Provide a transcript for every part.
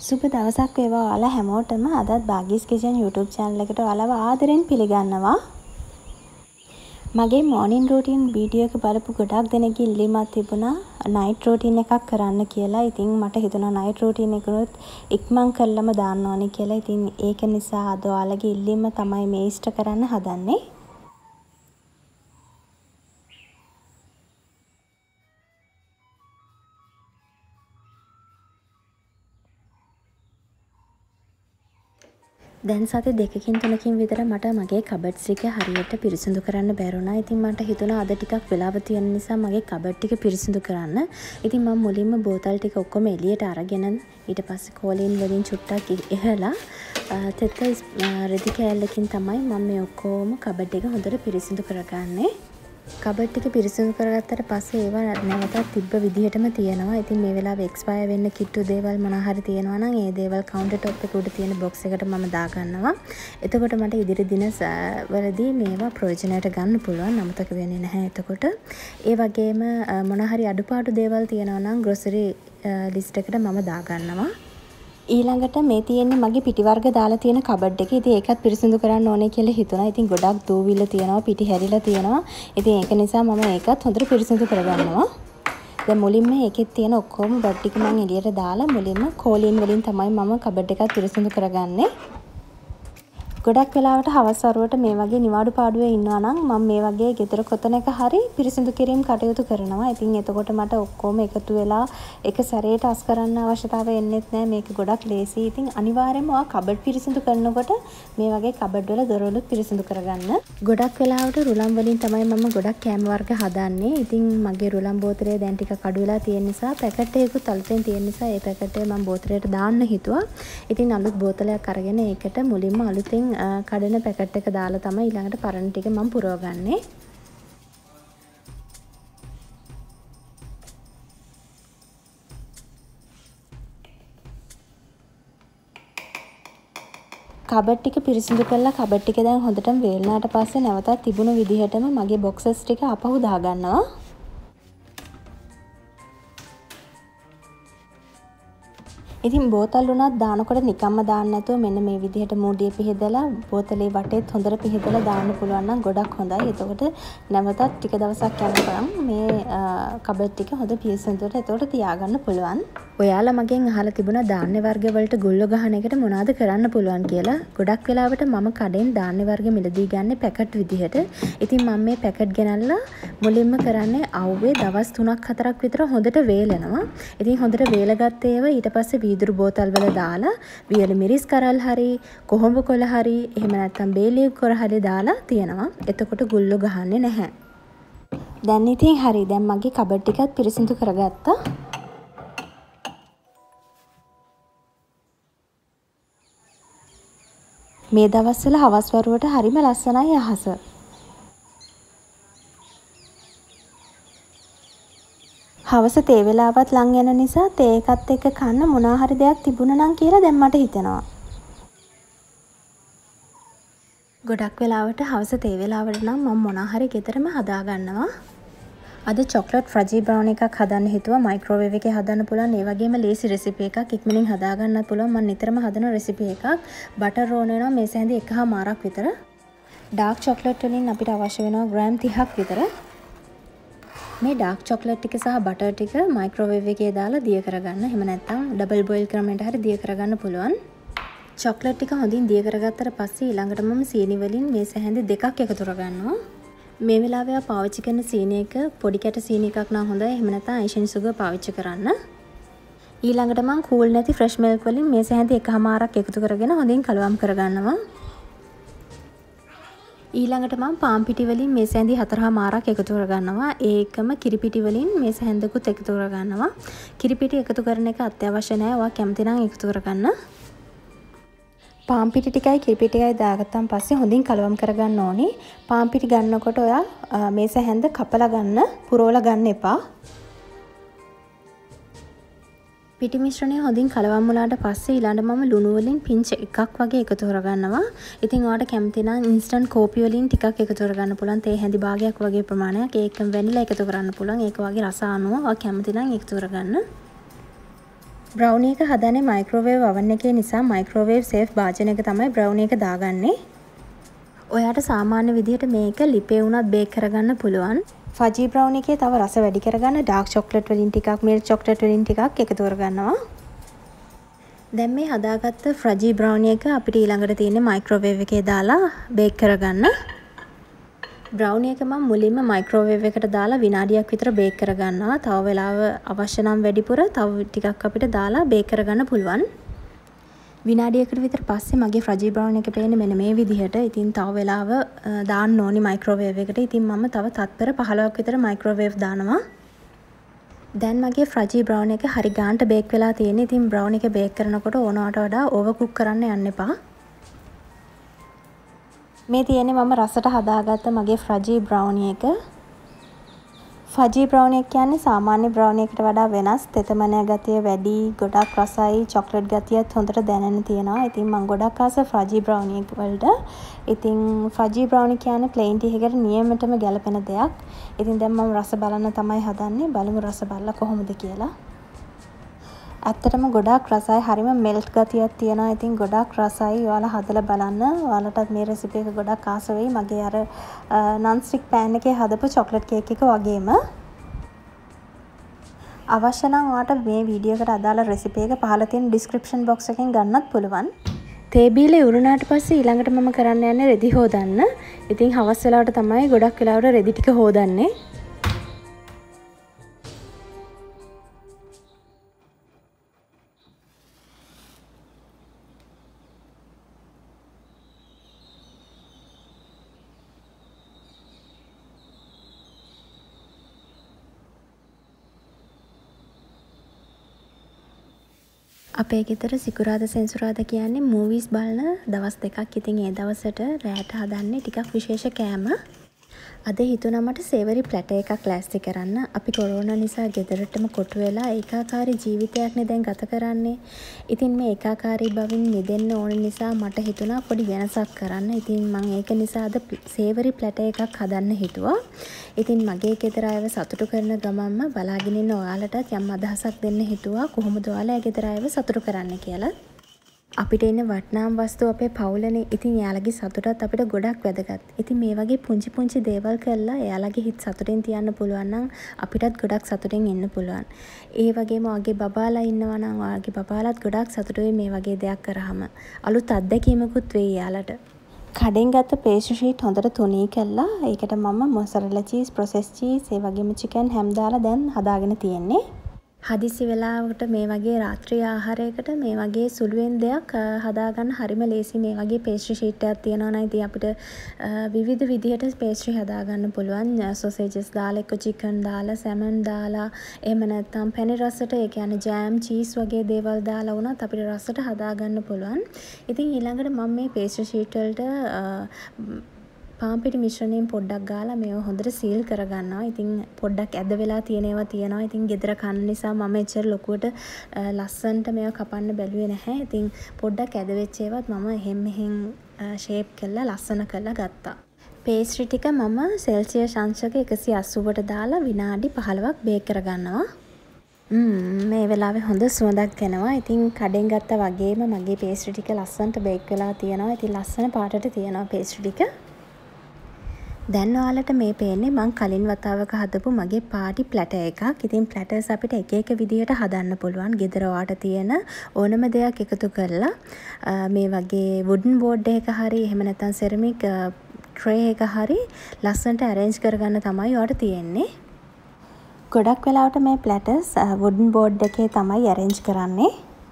සුබ දවසක් වේවා ඔයාලා හැමෝටම. අදත් භාග්‍යස් කිචන් YouTube channel එකට ඔයාලව ආදරෙන් පිළිගන්නවා. මගේ morning routine video එක බලපු ගොඩක් දෙනෙක්ගේ ඉල්ලීමක් තිබුණා night routine එකක් කරන්න කියලා. ඉතින් මට හිතුණා night routine එකනොත් ඉක්මන් කරලම දාන්න ඕනේ කියලා. ඉතින් ඒක නිසා අද ඔයාලගේ ඉල්ලීම තමයි මේ ඉෂ්ට කරන්න හදන්නේ. දැන් සති දෙකකින් තුනකින් විතර මට මගේ කබඩ්ස් එක හරියට පිරිසිදු කරන්න බැරුණා. ඉතින් මට හිතුණා අද ටිකක් වෙලාව තියෙන නිසා මගේ කබඩ් ටික පිරිසිදු කරන්න. ඉතින් මම මුලින්ම බෝතල් ටික ඔක්කොම එළියට අරගෙන ඊට පස්සේ කෝලින් වලින් චුට්ටක් ඉහලා තෙත රෙදි කෑල්ලකින් තමයි මම මේ ඔක්කොම කබඩ් එක හොඳට පිරිසිදු කරගන්නේ. කබඩ් ටික පිරිසිදු කරගත්තට පස්සේ ඒවා නැවතත් තිබ්බ විදිහටම තියෙනවා. ඉතින් මේ වෙලාවේ එක්ස්පයර් වෙන්න කිට්ටු දේවල් මොනවා හරි තියෙනවා නම් ඒ දේවල් කවුන්ටර් টොප් එක උඩ තියෙන බොක්ස් එකට මම දාගන්නවා. එතකොට මට ඉදිරි දින වලදී මේවා ප්‍රයෝජනයට ගන්න පුළුවන්. අමතක වෙන්නේ නැහැ එතකොට. ඒ වගේම මොනවා හරි අඩුපාඩු දේවල් තියෙනවා නම් ග්‍රොසරි ලිස්ට් එකට මම දාගන්නවා. ඊළඟට මේ තියෙන්නේ මගේ පිටි වර්ග දාලා තියෙන කබඩ් එක. ඉතින් ඒකත් පිරිසිදු කරන්න ඕනේ කියලා හිතුණා. ඉතින් ගොඩක් දූවිල්ල තියෙනවා, පිටි හැරිලා තියෙනවා. ඉතින් ඒක නිසා මම ඒකත් හොඳට පිරිසිදු කරගන්නවා. දැන් මුලින්ම ඒකෙත් තියෙන ඔක්කොම බඩ් ටික මම එළියට දාලා මුලින්ම කෝලින් වලින් තමයි මම කබඩ් එකත් පිරිසිදු කරගන්නේ. ගොඩක් වෙලාවට හවස් වරුවට මේ වගේ නිවාඩු පාඩුවේ ඉන්නවා නම් මම මේ වගේ ගෙදර කොතනක හරි පිරිසිදු කිරීම කටයුතු කරනවා. ඉතින් එතකොට මට ඔක්කොම එකතු වෙලා එක සැරේට අස් කරන්න අවශ්‍යතාවය එන්නේත් නැහැ. මේක ගොඩක් ලේසි. ඉතින් අනිවාර්යයෙන්ම ඔයා කබඩ් පිරිසිදු කරනකොට මේ වගේ කබඩ් වල දොරවලුත් පිරිසිදු කරගන්න. ගොඩක් වෙලාවට රුලම් වලින් තමයි මම ගොඩක් කෑම වර්ග හදන්නේ. ඉතින් මගේ රුලම් බෝතලේ දැන් ටිකක් අඩු වෙලා තියෙන නිසා පැකට් එකකුත් අලුතෙන් තියෙන නිසා ඒ පැකට් එක මම බෝතලයට දාන්න හිතුවා. ඉතින් අලුත් බෝතලයක් අරගෙන ඒකට මුලින්ම අලුතෙන් කඩන පැකට් එක දාලා තමයි ඊළඟට පරණ ටික මම පුරවගන්නේ. කබඩ් ටික පිරිසිදු කරලා කබඩ් ටික දැන් හොඳටම වේලනාට පස්සේ නැවතත් තිබුණු විදිහටම මගේ බොක්සස් ටික අපහු දාගන්නවා. ඉතින් බෝතල් උනත් දානකොට නිකම්ම දාන්න නැතුව මෙන්න මේ විදිහට මූඩිය පිහදලා බෝතලේ වටේත් හොඳට පිහදලා දාන්න පුළුවන් නම් ගොඩක් හොඳයි. එතකොට නැවතත් ටික දවසක් යනකම් මේ කබඩ් ටික හොඳ පිරිසිදුවට එතකොට තියාගන්න පුළුවන්. ඔයාලා මගෙන් අහලා තිබුණා ධාන්‍ය වර්ග වලට ගුල්ල ගහන එකට මොනවද කරන්න පුළුවන් කියලා. ගොඩක් වෙලාවට මම කඩෙන් ධාන්‍ය වර්ග මිලදී ගන්න පැකට් විදිහට. ඉතින් මම මේ පැකට් ගෙනල්ලා මුලින්ම කරන්නේ අවුවේ දවස් 3-4ක් විතර හොඳට වේලනවා. ඉතින් හොඳට වේලගත්ත ඒවා ඊට පස්සේ වීදුරු බෝතල් වල දාලා වියලි මිරිස් කරල් හරි කොහොඹ කොළ හරි එහෙම නැත්නම් බේලියු කොර හරි දාලා තියනවා. එතකොට ගුල්ලෝ ගහන්නේ නැහැ. දැන් ඉතින් හරි. දැන් මගේ කබඩ් ටිකත් පිරිසිදු කරගත්තා. මේ දවස්වල හවස් වරුවට හරිම ලස්සනයි අහස. හවස තේ වෙලාවත් ලං යන නිසා තේ එකත් එක්ක කන්න මොනවා හරි දෙයක් තිබුණා නම් කියලා දැන් මට හිතෙනවා. ගොඩක් වෙලාවට හවස තේ වෙලාවට නම් මම මොනවා හරි ගෙදරම හදා ගන්නවා. අද චොක්ලට් ෆ්‍රජි බ්‍රවුන් එකක් හදන්න හිතුවා. මයික්‍රෝවේව් එකේ හදන්න පුළුවන්. ඒ වගේම ලේසි රෙසිපි එකක් ඉක්මනින් හදා ගන්නත් පුළුවන්. මම නිතරම හදන රෙසිපි එකක්. බටර් රෝල් වෙනවා මේ සැඳි 1/4ක් විතර. ඩාර්ක් චොක්ලට් වලින් අපිට අවශ්‍ය වෙනවා ග්‍රෑම් 30ක් විතර. මේ ඩාර්ක් චොක්ලට් ටික සහ බටර් ටික මයික්‍රෝවේව් එකේ දාලා දිය කරගන්න. එහෙම නැත්නම් ඩබල් බොයිල් ක්‍රමයට හරි දිය කරගන්න පුළුවන්. චොක්ලට් ටික හොඳින් දිය කරගත්තට පස්සේ ඊළඟට මම සීනි වලින් මේ සැහැඳි දෙකක් එකතු කරගන්නවා. මේ වෙලාවේ පාවිච්චි කරන සීනි එක පොඩි කැට සීනි එකක් නම් හොඳයි. එහෙම නැත්නම් ඒෂියන් සුගර් පාවිච්චි කරන්න. ඊළඟට මම කූල් නැති ෆ්‍රෙෂ් මිල්ක් වලින් මේ සැහැඳි 1/2ක් එකතු කරගෙන හොඳින් කලවම් කරගන්නවා. ඊළඟට මම පාන් පිටි වලින් මේ සැහැඳි 4/2ක් එකතු කරගන්නවා. ඒකම කිරි පිටි වලින් මේ සැහැඳකුත් එකතු කරගන්නවා. කිරි පිටි එකතු කරන එක අත්‍යවශ්‍ය නැහැ. ඔයා කැමති නම් එකතු කරගන්න. පාන් පිටි ටිකයි කිරි පිටියයි දාගත්තාන් පස්සේ හොඳින් කලවම් කරගන්න ඕනේ. පාන් පිටි ගන්නකොට ඔයා මේ සැහැඳ කපලා ගන්න, පුරවලා ගන්න එපා. පිටි මිශ්‍රණය හොඳින් කලවම් වුණාට පස්සේ ඊළඟට මම ලුණු වලින් පිංච් එකක් වගේ එකතු කරගන්නවා. ඉතින් ඔයාලට කැමති නම් ඉන්ස්ටන්ට් කෝපි වලින් ටිකක් එකතු කරගන්න පුළුවන්. තේ හැඳි භාගයක් වගේ ප්‍රමාණයක්. ඒකම වැනිලා එකතු කරන්න පුළුවන්. ඒක වගේ රස අනුව ඔයා කැමති නම් එකතු කරගන්න. බ්‍රවුනි එක හදන්නේ මයික්‍රෝවේව් oven එකේ නිසා මයික්‍රෝවේව් සේෆ් භාජනයක තමයි බ්‍රවුනි එක දාගන්නේ. ඔයාට සාමාන්‍ය විදිහට මේක ලිපේ වුණත් බේක් කරගන්න පුළුවන්. ෆජි බ්‍රවුනි එකේ තව රස වැඩි කරගන්න ඩාර්ක් චොක්ලට් වලින් ටිකක් මිල්ක් චොක්ලට් වලින් ටිකක් එකතු කරගන්නවා. දැන් මේ හදාගත්ත ෆජි බ්‍රවුනි එක අපිට ඊළඟට තියෙන්නේ මයික්‍රෝවේව් එකේ දාලා බේක් කරගන්න. බ්‍රවුනි එක මම මුලින්ම මයික්‍රෝවේව් එකට දාලා විනාඩියක් විතර බේක් කරගන්නවා. තව වෙලාව අවශ්‍ය නම් වැඩිපුර තව ටිකක් අපිට දාලා බේක් කරගන්න පුළුවන්. විනාඩියකට විතර පස්සේ මගේ ෆජි බ්‍රවුනි එක පේන්නේ මෙන්න මේ විදිහට. ඉතින් තව වෙලාව දාන්න ඕනි මයික්‍රෝවේව් එකට. ඉතින් මම තව තත්පර 15ක් විතර මයික්‍රෝවේව් දානවා. දැන් මගේ ෆජි බ්‍රවුනි එක හරි ගානට බේක් වෙලා තියෙන්නේ. ඉතින් බ්‍රවුනි එක බේක් කරනකොට ඕනවට වඩා ඕවර් කුක් කරන්න යන්න එපා. මේ තියෙන්නේ මම රසට හදාගත්ත මගේ ෆජි බ්‍රවුනි එක. ෆජි බ්‍රවුනි එක කියන්නේ සාමාන්‍ය බ්‍රවුනි එකට වඩා වෙනස්. තෙතමනය ගතිය වැඩි, ගොඩක් රසයි, චොක්ලට් ගතියත් හොඳට දැනෙන්න තියෙනවා. ඉතින් මම ගොඩක් ආස ෆජි බ්‍රවුනි එක වලට. ඉතින් ෆජි බ්‍රවුනි කියන්නේ ප්ලේන් ටී එකකට නියමෙටම ගැලපෙන දෙයක්. ඉතින් දැන් මම රස බලන්න තමයි හදන්නේ. බලමු රස බලලා කොහොමද කියලා. ඇත්තටම ගොඩාක් රසයි. හරිම මෙල්ට් ගතියක් තියෙනවා. ඉතින් ගොඩාක් රසයි. ඔයාලා හදලා බලන්න. ඔයාලටත් මේ රෙසිපි එක ගොඩක් ආස වෙයි. මගේ අර non stick pan එකේ හදපු චොක්ලට් කේක් එක වගේම. අවශ්‍ය නම් ඔයාලට මේ වීඩියෝ එකට අදාළ රෙසිපි එක පහළ තියෙන description box එකෙන් ගන්නත් පුළුවන්. තේ බීලා ඉවරුනාට පස්සේ ඊළඟට මම කරන්න යන්නේ රෙදි හොදන්න. ඉතින් හවස් වෙලාවට තමයි ගොඩක් වෙලාවට රෙදි ටික හොදන්නේ. අපේ ගෙදර සිකුරාදා සෙන්සුරාදා කියන්නේ මූවිස් බලන දවස් දෙකක්. ඉතින් ඒ දවසට රෑට හදන්නේ ටිකක් විශේෂ කෑම. අද හිතුණා මට සේවරි ප්ලැටර් එකක් ලෑස්ති කරන්න. අපි කොරෝනා නිසා ගෙදරටම කොටු වෙලා ඒකාකාරී ජීවිතයක්නේ දැන් ගත කරන්නේ. ඉතින් මේ ඒකාකාරී බවින් මිදෙන්න ඕන නිසා මට හිතුණා පොඩි වෙනසක් කරන්න. ඉතින් මම ඒක නිසා අද සේවරි ප්ලැටර් එකක් හදන්න හිතුවා. ඉතින් මගේ ගෙදර අයව සතුටු කරන ගමන්ම බලාගෙන ඉන්න ඔයාලටත් යම් අදහසක් දෙන්න හිතුවා කොහොමද ඔයාලා ගෙදර අයව සතුටු කරන්න කියලා. අපිට ඉන්න වටිනාම වස්තුව අපේ පවුලනේ. ඉතින් එයාලගේ සතුටත් අපිට ගොඩක් වැදගත්. ඉතින් මේ වගේ පුංචි පුංචි දේවල් කරලා එයාලගේ හිත සතුටින් තියන්න පුළුවන් නම් අපිටත් ගොඩක් සතුටින් ඉන්න පුළුවන්. ඒ වගේම ඔයාගේ බබාලා ඉන්නවා නම් ඔයාගේ බබාලාත් ගොඩක් සතුටුයි මේ වගේ දෙයක් කරාම. අලුත් අත්දැකීමකුත් වෙයි එයාලට. කඩෙන් ගත්ත පේස්ට්‍රි ෂීට් හොඳට තුනී කරලා ඒකට මම මොසරෙලා චීස්, ප්‍රොසෙස් චීස්, ඒ වගේම චිකන් හැම් දාලා දැන් හදාගෙන තියෙන්නේ. හදිසි වෙලාවකට මේ වගේ රාත්‍රී ආහාරයකට මේ වගේ සුළුවෙන් දෙයක් හදාගන්න හරිම ලේසි. මේ වගේ පේස්ට්‍රි ෂීට් එකක් තියෙනවා නම් ඉතින් අපිට විවිධ විදිහට පේස්ට්‍රි හදාගන්න පුළුවන්. සොසේජස් දාලා, එක්ක චිකන් දාලා, සැමන් දාලා, එහෙම නැත්නම් පැණි රසට ඒ කියන්නේ ජෑම්, චීස් වගේ දේවල් දාලා වුණත් අපිට රසට හදාගන්න පුළුවන්. ඉතින් ඊළඟට මම මේ පේස්ට්‍රි ෂීට් වලට පාන් පිටි මිශ්‍රණයෙන් පොඩ්ඩක් ගාලා මේව හොඳට සීල් කරගන්නවා. ඉතින් පොඩ්ඩක් ඇද වෙලා තියෙනවා. ඉතින් ගෙදර කන්න නිසා මම එච්චර ලොකුවට ලස්සනට මේව කපන්න බැලුවේ නැහැ. ඉතින් පොඩ්ඩක් ඇද වෙච්ච ඒවත් මම එහෙම් මෙහෙම් ෂේප් කරලා ලස්සන කරලා ගත්තා. පේස්ට්‍රි ටික මම සෙල්සියස් අංශක 180ට දාලා විනාඩි 15ක් බේක් කරගන්නවා. මේ වෙලාවේ හොඳ සුවඳක් එනවා. ඉතින් කඩෙන් ගත්තා වගේම මගේ පේස්ට්‍රි ටික ලස්සනට බේක් වෙලා තියෙනවා. ඉතින් ලස්සන පාටට තියෙනවා පේස්ට්‍රි ටික. දැන් ඔයාලට මේ පේන්නේ මං කලින් වතාවක හදපු මගේ පාටි ප්ලැටර් එකක්. ඉතින් ප්ලැටර්ස් අපිට එක එක විදිහට හදන්න පුළුවන්. ගෙදර ඔයාට තියෙන ඕනම දෙයක් එකතු කරලා මේ වගේ වුඩන් බෝඩ් එකක හරි එහෙම නැත්නම් සෙරමික් ට්‍රේ එක හරි ලස්සනට arrange කරගන්න තමයි ඔයාට තියෙන්නේ. ගොඩක් වෙලාවට මේ ප්ලැටර්ස් වුඩන් බෝඩ් එකේ තමයි arrange කරන්නේ.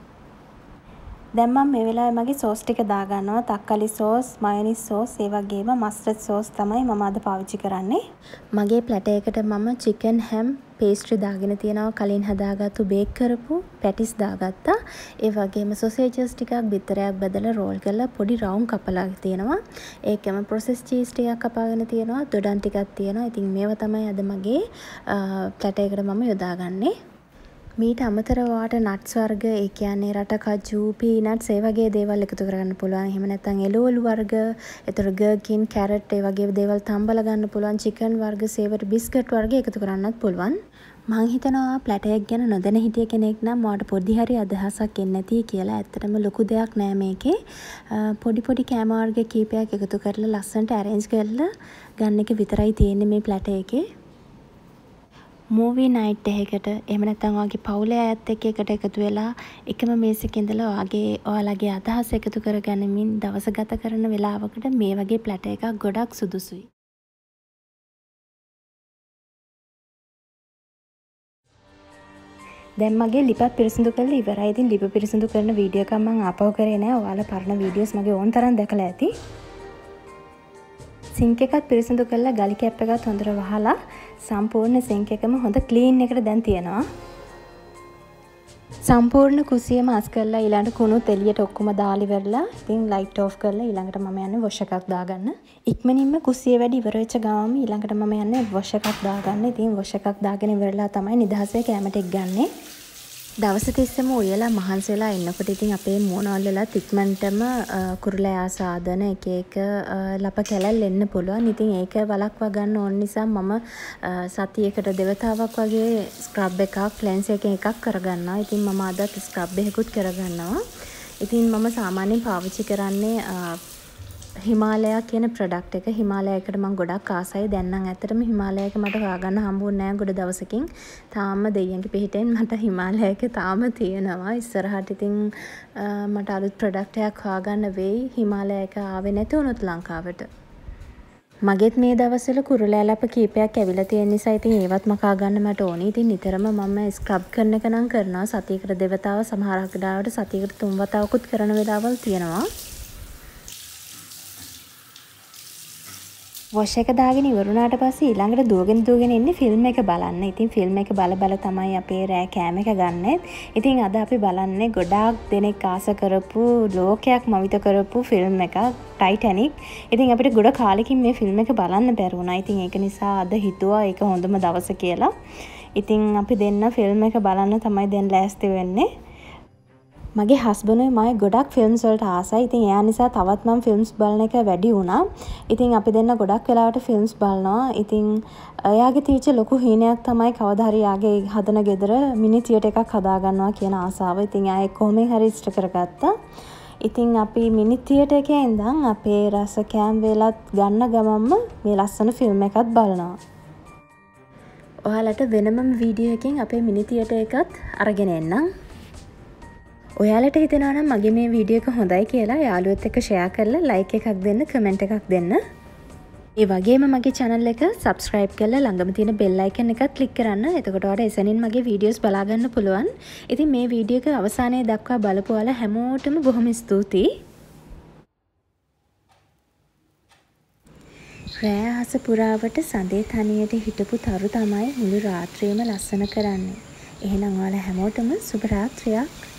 දැන් මම මේ වෙලාවේ මගේ සෝස් ටික දාගන්නවා. තක්කාලි සෝස්, මයොනීස් සෝස්, ඒ වගේම මස්ටර්ඩ් සෝස් තමයි මම අද පාවිච්චි කරන්නේ. මගේ ප්ලැටර් එකට මම චිකන් හැම් පේස්ට්‍රි දාගෙන තියෙනවා. කලින් හදාගත්තු බේක් කරපු පැටිස් දාගත්තා. ඒ වගේම සොසේජස් ටිකක් බිත්තරයක් බදලා රෝල් කරලා පොඩි රවුම් කපලා තියෙනවා. ඒකම ප්‍රොසෙස් චීස් ටිකක් කපාගෙන තියෙනවා. දොඩම් ටිකක් තියෙනවා. ඉතින් මේවා තමයි අද මගේ ප්ලැටර් එකට මම යොදාගන්නේ. මීට අමතරව ඔයාට නට්ස් වර්ග, ඒ කියන්නේ රට කජු, පීනට්ස් ඒ වගේ දේවල් එකතු කරගන්න පුළුවන්. එහෙම නැත්නම් එළවලු වර්ග, ඒතර ගර්කින්, කැරට් ඒ වගේ දේවල් තම්බලා ගන්න පුළුවන්. චිකන් වර්ග, සේවරි බිස්කට් වර්ග එකතු කරන්නත් පුළුවන්. මං හිතනවා ප්ලැට එක ගැන නොදැන හිටිය කෙනෙක් නම් ඔයාට පොඩි හරි අදහසක් එන්නේ නැති කියලා. ඇත්තටම ලොකු දෙයක් නෑ මේකේ. පොඩි කෑම වර්ග කීපයක් එකතු කරලා ලස්සනට arrange කරලා ගන්න එක විතරයි තියෙන්නේ මේ ප්ලැට එකේ. මූවි නයිට් එකකට එහෙම නැත්නම් ඔයාගේ පවුලේ අයත් එක්ක එකට එකතු වෙලා එකම මේසෙක ඉඳලා ඔයාලගේ අදහස් එකතු කරගනිමින් දවස ගත කරන වෙලාවකට මේ වගේ ප්ලැට එකක් ගොඩක් සුදුසුයි. දැන් මගේ ලිපත් පිරිසිදු කරලා ඉවරයි. ඉතින් ලිප පිරිසිදු කරන වීඩියෝ එකක් මම ආපහු කරේ නෑ. ඔයාලා පරණ වීඩියෝස් මගේ ඕන තරම් දැකලා ඇති. සිංක් එකත් පිරිසිදු කරලා ගලි කැප් එකත් හොඳට වහලා සම්පූර්ණ සිංක් එකම හොඳ ක්ලීන් එකට දැන් තියෙනවා. සම්පූර්ණ කුසියම අස් කරලා ඊළඟට කුණුත් එළියට ඔක්කොම දාලි වෙරලා ඉතින් ලයිට් ඔෆ් කරලා ඊළඟට මම යන්නේ වොෂ් එකක් දාගන්න. ඉක්මනින්ම කුසිය වැඩි ඉවර වෙච්ච ගාම ඊළඟට මම යන්නේ වොෂ් එකක් දාගන්න. ඉතින් වොෂ් එකක් දාගෙන ඉවරලා තමයි නිදහසේ කැමට එක් ගන්නෙ. දවස් තිස්සම උයලා මහන්සි වෙලා ඉන්නකොට ඉතින් අපේ මූණවල වෙලා ඉක්මනටම කුරුලෑ සාදන එක ලප කැලල් එන්න පුළුවන්. ඉතින් ඒක වළක්වා ගන්න ඕන නිසා මම සතියකට දෙවතාවක් වගේ ස්ක්‍රබ් එකක් ක්ලෙන්ස් එකක් කරගන්නවා. ඉතින් මම අදත් ස්ක්‍රබ් එකකුත් කරගන්නවා. ඉතින් මම සාමාන්‍යයෙන් පාවිච්චි කරන්නේ හිමාලයා කියන ප්‍රොඩක්ට් එක. හිමාලයාකට මම ගොඩක් ආසයි. දැන් නම් ඇත්තටම හිමාලයාක මට හොයාගන්න හම්බුනේ නැහැ ගොඩ දවසකින්. තාම දෙයියන්ගේ පිහිටෙන් මට හිමාලයාක තාම තියෙනවා. ඉස්සරහට ඉතින් මට අලුත් ප්‍රොඩක්ට් එකක් හොයාගන්න වෙයි. හිමාලයාක ආවේ නැති වුණොත් ලංකාවට. මගෙත් මේ දවස්වල කුරුලෑ ලප කීපයක් ඇවිල්ලා තියෙන නිසා ඉතින් ඒවත් මකා ගන්න මට ඕනේ. ඉතින් නිතරම මම ස්ක්‍රබ් කරන එක නම් කරනවා. සතියකට දෙවතාව සමහරක් වෙලාවට සතියකට තුන් වතාවකුත් කරන වෙලාවල් තියෙනවා. වොෂ් එක දාගෙන ඉවරුණාට පස්සේ ඊළඟට දුවගෙන ඉන්නේ ෆිල්ම් එක බලන්න. ඉතින් ෆිල්ම් එක බල තමයි අපේ රෑ කෑම එක ගන්නෙත්. ඉතින් අද අපි බලන්නේ ගොඩාක් දෙනෙක් ආස කරපු ලෝකයක් මවිත කරපු ෆිල්ම් එකක් ටයිටැනික්. ඉතින් අපිට ගොඩ කාලෙකින් මේ ෆිල්ම් එක බලන්න බැරි වුණා. ඉතින් ඒක නිසා අද හිතුවා ඒක හොඳම දවස කියලා. ඉතින් අපි දෙන්න ෆිල්ම් එක බලන්න තමයි දැන් ලෑස්ති වෙන්නේ. මගේ හස්බන්ඩ්ුයි මම ගොඩක් ෆිල්ම්ස් වලට ආසයි. ඉතින් එයා නිසා තවත් මම ෆිල්ම්ස් බලන එක වැඩි වුණා. ඉතින් අපි දෙන්න ගොඩක් වෙලාවට ෆිල්ම්ස් බලනවා. ඉතින් එයාගේ තියෙච්ච ලොකු හීනයක් තමයි කවදා හරි යාගේ හදන ගෙදර මිනි තියටර් එකක් හදා ගන්නවා කියන ආසාව. ඉතින් එයා ඒක කොහොමද හරි ඉෂ්ට කරගත්තා. ඉතින් අපි මිනි තියටර් එකේ ඉඳන් අපේ රස කෑම් වේලත් ගන්න ගමන්ම මේ ලස්සන ෆිල්ම් එකත් බලනවා. ඔයාලට වෙනම වීඩියෝ එකකින් අපේ මිනි තියටර් එකත් අරගෙන එන්නම්. ඔයාලට හිතෙනවා නම් මගේ මේ වීඩියෝ එක හොඳයි කියලා යාළුවොත් එක්ක ෂෙයා කරලා ලයික් එකක් දෙන්න, කමෙන්ට් එකක් දෙන්න. ඒ වගේම මගේ channel එක subscribe කරලා ළඟම තියෙන bell icon එකත් click කරන්න. එතකොට ඔයාලට එසැනින් මගේ videos බලා ගන්න පුළුවන්. ඉතින් මේ වීඩියෝ එක අවසානයේ දක්වා බලපු ඔයාලා හැමෝටම බොහොම ස්තුතියි. රෑ අහස පුරාවට සඳේ තනියට හිටපු තරු තමයි මුළු රාත්‍රියම ලස්සන කරන්නේ. එහෙනම් ඔයාලා හැමෝටම සුබ රාත්‍රියක්.